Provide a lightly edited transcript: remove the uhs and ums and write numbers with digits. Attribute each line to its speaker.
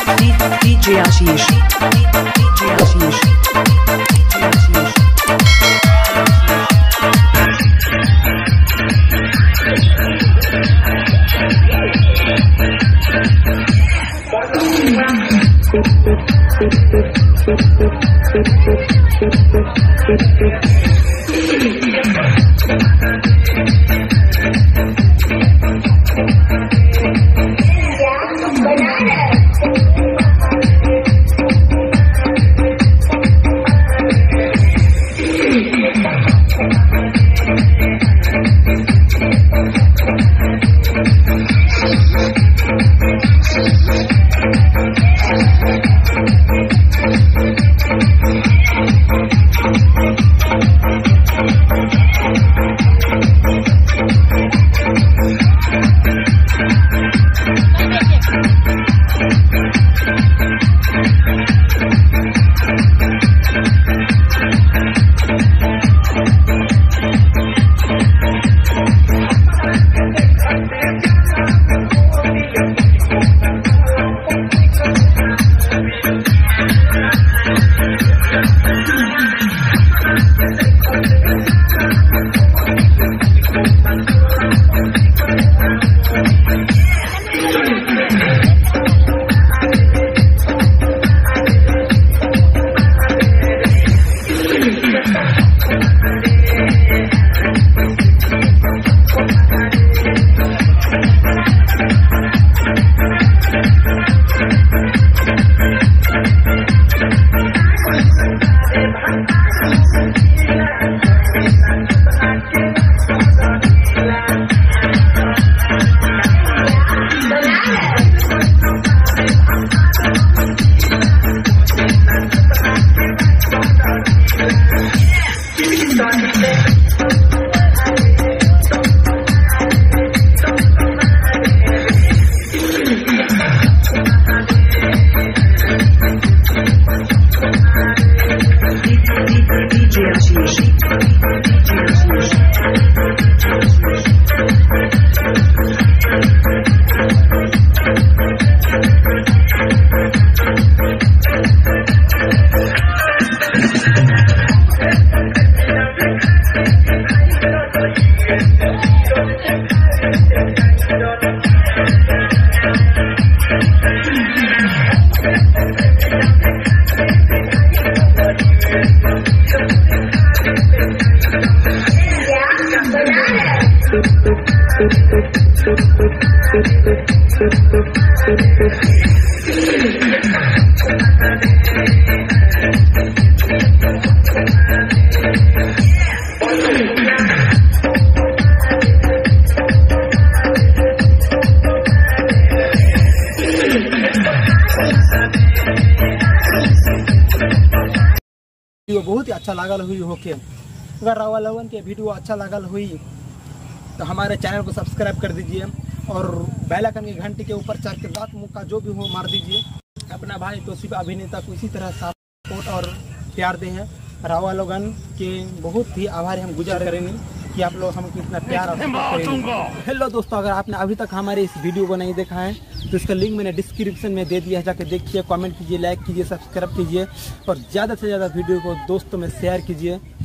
Speaker 1: DJ Ashish. DJ Ashish.
Speaker 2: बहुत ही अच्छा लागल हुई होके। अगर रावा लोगन के वीडियो अच्छा लागल हुई तो हमारे चैनल को सब्सक्राइब कर दीजिए और बेल आइकन की घंटी के ऊपर चार के साथ मुँह का जो भी हो मार दीजिए। अपना भाई तौसीफ अभिनेता को इसी तरह सपोर्ट और प्यार दें हैं। रावा लोगन के बहुत ही आभारी हम गुजार करेंगे कि आप लोग हमको इतना प्यार और सपोर्ट करेंगे। हेलो दोस्तों, अगर आपने अभी तक हमारे इस वीडियो को नहीं देखा है तो इसका लिंक मैंने डिस्क्रिप्शन में दे दिया है, जाकर देखिए, कमेंट कीजिए, लाइक कीजिए, सब्सक्राइब कीजिए और ज़्यादा से ज़्यादा वीडियो को दोस्तों में शेयर कीजिए।